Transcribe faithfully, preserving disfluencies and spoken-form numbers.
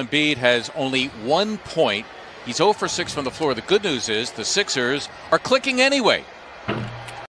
Embiid has only one point. He's zero for six from the floor. The good news is the Sixers are clicking anyway.